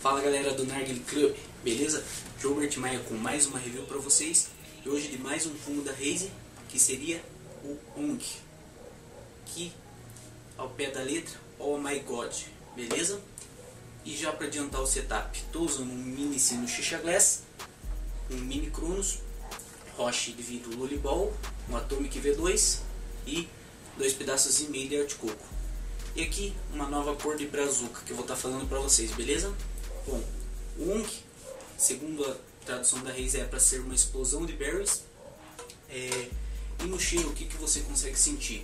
Fala galera do Narguilé Club, beleza? Gilbert Maia com mais uma review para vocês. E hoje de mais um fumo da Haze, que seria o ONG, que ao pé da letra, Oh My God, beleza? E já para adiantar o setup, estou usando um mini sino Shisha Glass, um mini Cronos, Roche de vidro Lullyball, um Atomic V2 e 2 pedaços e meio de arte coco. E aqui uma nova cor de brazuca que eu vou estar falando para vocês, beleza? Bom, o ONG, segundo a tradução da Haze, é para ser uma explosão de berries. E no cheiro, o que você consegue sentir?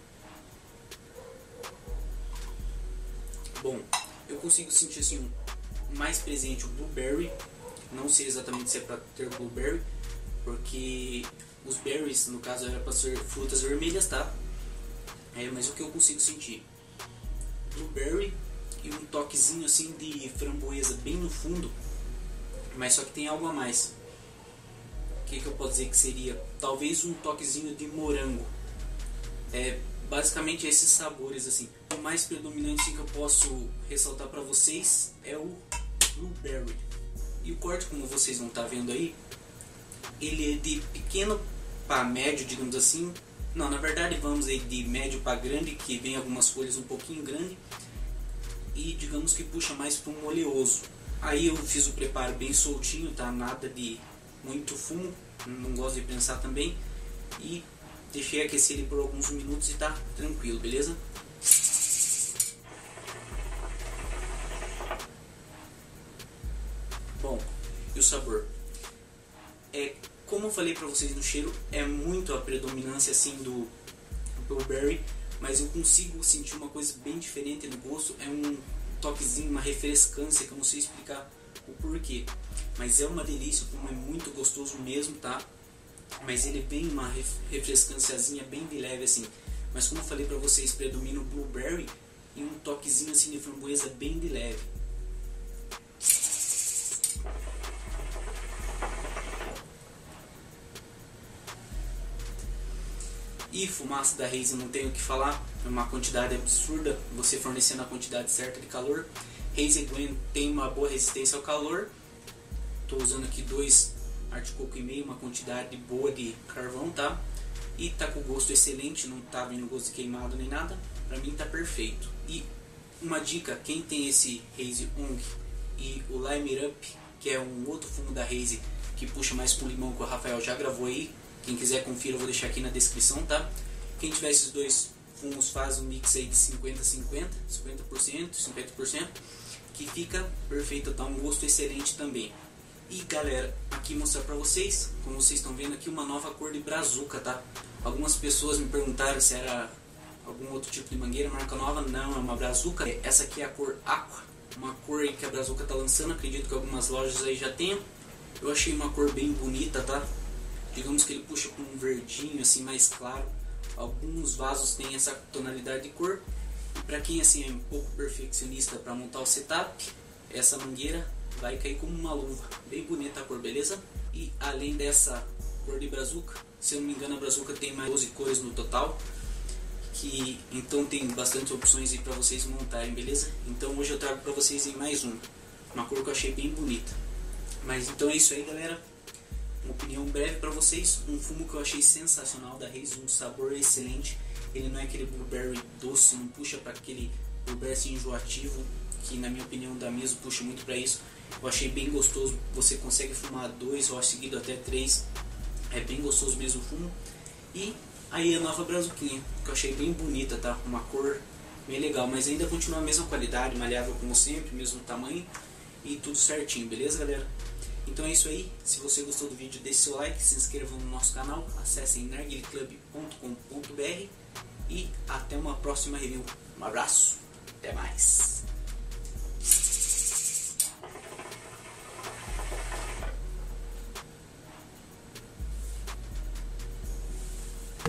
Bom, eu consigo sentir assim, mais presente o blueberry. Não sei exatamente se é para ter blueberry, porque os berries, no caso, era para ser frutas vermelhas, tá? Mas o que eu consigo sentir? Blueberry e um toquezinho assim de framboesa bem no fundo, mas só que tem algo a mais. O que eu posso dizer que seria? Talvez um toquezinho de morango. Basicamente esses sabores assim. O mais predominante que eu posso ressaltar para vocês é o blueberry. E o corte, como vocês vão estar vendo aí, ele é de pequeno para médio, digamos assim. Não, na verdade vamos aí de médio para grande, que vem algumas folhas um pouquinho grande. E digamos que puxa mais para um oleoso. Aí eu fiz o preparo bem soltinho, tá? Nada de muito fumo, não gosto de prensar também. E deixei aquecer ele por alguns minutos e tá tranquilo, beleza? Bom, e o sabor? Como eu falei pra vocês no cheiro, é muito a predominância assim do blueberry, mas eu consigo sentir uma coisa bem diferente no gosto. É um toquezinho, uma refrescância que eu não sei explicar o porquê, mas é uma delícia, como é muito gostoso mesmo, tá? Mas ele vem uma refrescânciazinha bem de leve assim, mas como eu falei pra vocês, predomina o blueberry e um toquezinho assim de framboesa bem de leve. E fumaça da Haze, não tenho o que falar, é uma quantidade absurda, você fornecendo a quantidade certa de calor. Haze Glen tem uma boa resistência ao calor. Estou usando aqui 2 arte coco e meio, uma quantidade boa de carvão, tá? E tá com gosto excelente, não tá vindo gosto queimado nem nada, pra mim tá perfeito. E uma dica, quem tem esse Haze ONG e o Lime It Up, que é um outro fumo da Haze que puxa mais com limão, que o Rafael já gravou aí. Quem quiser conferir, eu vou deixar aqui na descrição, tá? Quem tiver esses dois fumos faz um mix aí de 50-50, 50%, 50%, que fica perfeito, dá um gosto excelente também. E galera, aqui mostrar pra vocês, como vocês estão vendo aqui, uma nova cor de brazuca, tá? Algumas pessoas me perguntaram se era algum outro tipo de mangueira, marca nova. Não, é uma brazuca. Essa aqui é a cor Aqua, uma cor aí que a brazuca tá lançando, acredito que algumas lojas aí já tenham. Eu achei uma cor bem bonita, tá? Digamos que ele puxa com um verdinho assim mais claro. Alguns vasos têm essa tonalidade de cor. E para quem assim é um pouco perfeccionista para montar o setup, essa mangueira vai cair como uma luva. Bem bonita a cor, beleza? E além dessa cor de brazuca, se eu não me engano a brazuca tem mais 12 cores no total, que então tem bastante opções aí para vocês montarem, beleza? Então hoje eu trago para vocês aí mais uma cor que eu achei bem bonita. Mas então é isso aí, galera. Uma opinião breve para vocês, um fumo que eu achei sensacional da Haze, um sabor excelente. Ele não é aquele blueberry doce, não puxa para aquele blueberry assim, enjoativo, que na minha opinião da mesa puxa muito para isso. Eu achei bem gostoso, você consegue fumar 2 ou seguido até 3, é bem gostoso mesmo o fumo. E aí a nova brazuquinha, que eu achei bem bonita, tá? Uma cor bem legal, mas ainda continua a mesma qualidade, maleável como sempre, mesmo tamanho e tudo certinho, beleza galera? Então é isso aí, se você gostou do vídeo deixe seu like, se inscreva no nosso canal, acessem narguileclub.com.br e até uma próxima review. Um abraço, até mais!